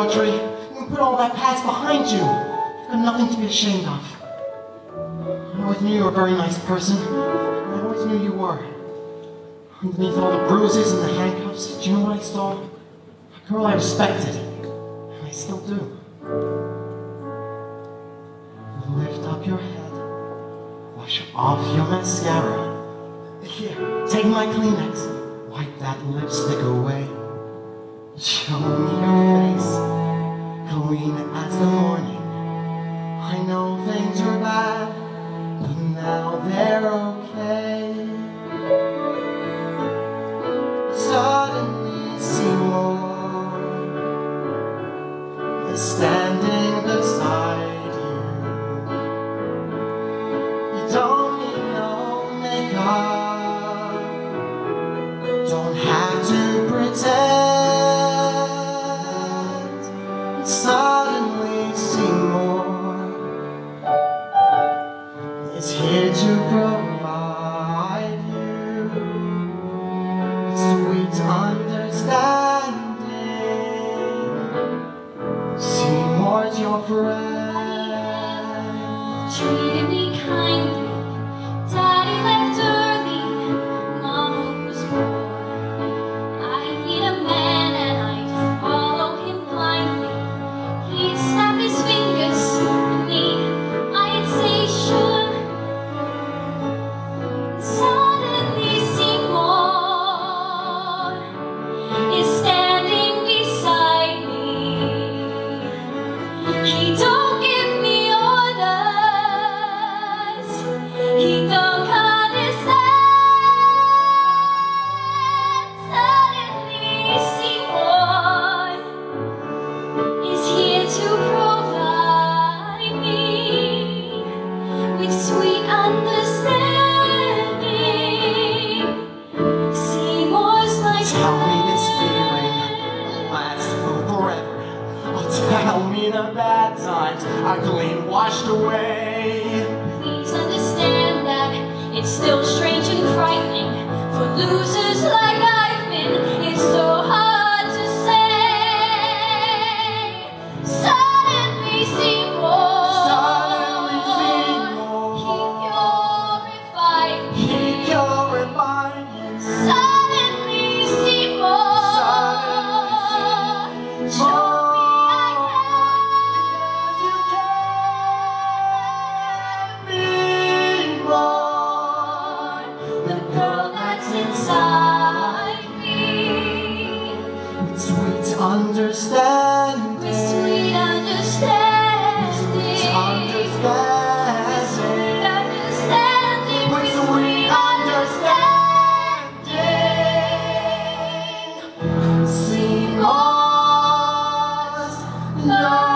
country. You can put all that past behind you. You've got nothing to be ashamed of. I always knew you were a very nice person. I always knew you were. Underneath all the bruises and the handcuffs, do you know what I saw? A girl I respected. And I still do. Lift up your head. Wash off your mascara. Here, take my Kleenex. Wipe that lipstick away. Show me your face, clean as the morning. I know things are bad, but now they're okay. Suddenly Seymour is standing beside you. You don't need no makeup, don't have to pretend. Suddenly Seymour is here to provide you with sweet understanding. Seymour's your friend. Treated me kindly. Daddy left early. Mama was poor. I need a man and I'd follow him blindly. He'd snap his fingers at me. I'd say sure. Suddenly Seymour is standing beside me. He don't give me orders. He don't condescend. Suddenly Seymour is here to provide me with sweet understanding. Seymour's my Tell me this feeling lasts forever. Oh, tell me the bad times are clean washed away. Please understand that it's still strange and frightening for losers like I've been. It's so hard to say. Suddenly Seymour, Suddenly Seymour, he purified me. Suddenly Seymour, show me I yes, you can be more. the girl that's inside me. With sweet understanding. With sweet understanding. Sweet understanding. With sweet understanding. With sweet understanding. Seymour's love.